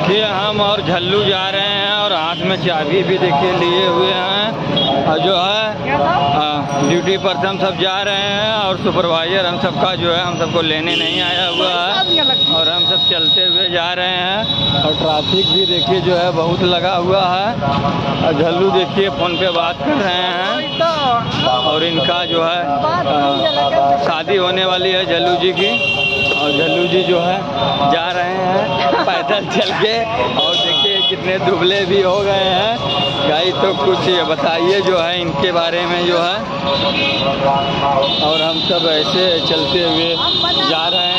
देखिए हम और झल्लू जा रहे हैं और हाथ में चाबी भी देखिए लिए हुए हैं और जो है ड्यूटी पर हम सब जा रहे हैं और सुपरवाइजर हम सबका जो है हम सबको लेने नहीं आया हुआ है और हम सब चलते हुए जा रहे हैं और ट्रैफिक भी देखिए जो है बहुत लगा हुआ है और झल्लू देखिए फ़ोन पे बात कर रहे हैं और इनका जो है शादी होने वाली है झल्लू जी की और झल्लू जी जो है जा रहे हैं पैदल चल के और देखिए कितने दुबले भी हो गए हैं गाइस। तो कुछ बताइए जो है इनके बारे में जो है और हम सब ऐसे चलते हुए जा रहे हैं।